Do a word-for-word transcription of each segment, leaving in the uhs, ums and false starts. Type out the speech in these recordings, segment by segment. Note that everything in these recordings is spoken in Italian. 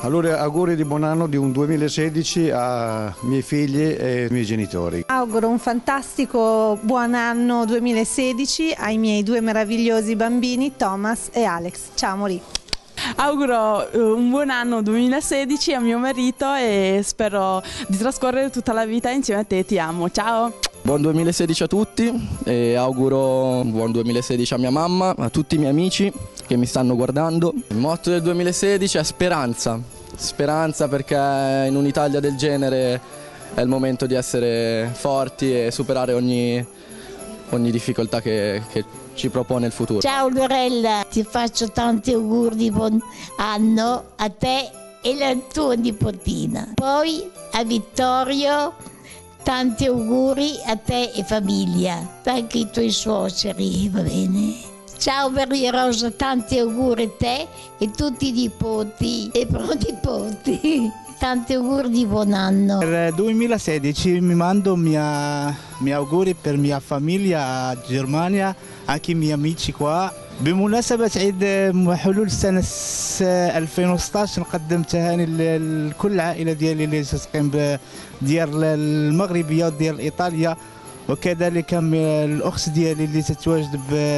Allora, auguri di buon anno di un duemilasedici a miei figli e ai miei genitori. Auguro un fantastico buon anno duemilasedici ai miei due meravigliosi bambini Thomas e Alex. Ciao amori. Auguro un buon anno duemilasedici a mio marito e spero di trascorrere tutta la vita insieme a te, ti amo, ciao! Buon duemilasedici a tutti e auguro un buon duemilasedici a mia mamma, a tutti i miei amici che mi stanno guardando. Il motto del duemilasedici è speranza, speranza perché in un'Italia del genere è il momento di essere forti e superare ogni, ogni difficoltà che, che ci propone il futuro. Ciao Lorella, ti faccio tanti auguri di buon anno a te e la tua nipotina. Poi a Vittorio tanti auguri a te e famiglia, anche i tuoi suoceri, va bene? Ciao Maria Rosa, tanti auguri a te e tutti i nipoti e pronipoti. Tanti auguri di buon anno. Per duemilasedici mi mando mia, miei auguri per mia famiglia a Germania, anche i miei amici qua. بمناسبة عيد حلول السنة ألفين وستطاش نقدم تهاني لكل العائلة ديالي اللي تقيم ديال المغربية وديال إيطاليا، وكذلك الأخت ديالي اللي تتواجد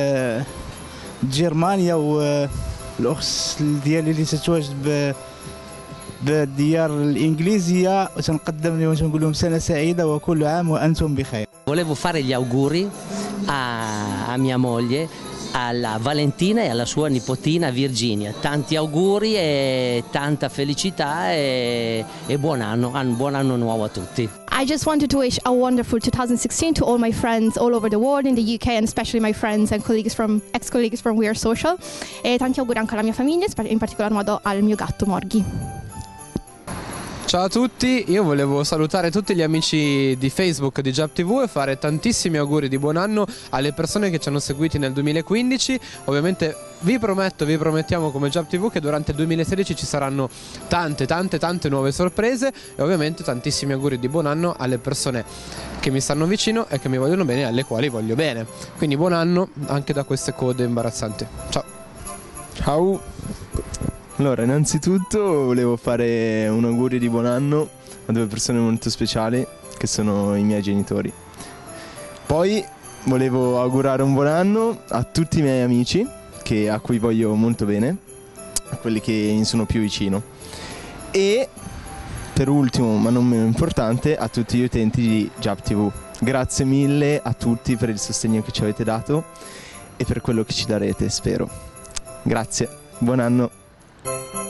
بجرمانيا والأخت ديالي اللي تتواجد بالديار الإنجليزية، وتنقدم لهم ونقول لهم سنة سعيدة وكل عام وأنتم بخير. Volevo fare gli auguri a, a mia moglie, alla Valentina e alla sua nipotina Virginia. Tanti auguri e tanta felicità e, e buon anno, buon anno nuovo a tutti. I just wanted to wish a wonderful two thousand sixteen to all my friends all over the world, in the U K, and especially my friends and colleagues from, ex-colleagues from We Are Social. E tanti auguri anche alla mia famiglia, in particolar modo al mio gatto Morghi. Ciao a tutti, io volevo salutare tutti gli amici di Facebook di Jap tivù e fare tantissimi auguri di buon anno alle persone che ci hanno seguiti nel duemilaquindici. Ovviamente vi prometto, vi promettiamo come Jap tivù che durante il duemilasedici ci saranno tante tante tante nuove sorprese e ovviamente tantissimi auguri di buon anno alle persone che mi stanno vicino e che mi vogliono bene e alle quali voglio bene. Quindi buon anno anche da queste code imbarazzanti. Ciao. Ciao. Allora, innanzitutto volevo fare un augurio di buon anno a due persone molto speciali che sono i miei genitori. Poi volevo augurare un buon anno a tutti i miei amici che, a cui voglio molto bene, a quelli che mi sono più vicino. E per ultimo, ma non meno importante, a tutti gli utenti di Jap tivù. Grazie mille a tutti per il sostegno che ci avete dato e per quello che ci darete, spero. Grazie, buon anno.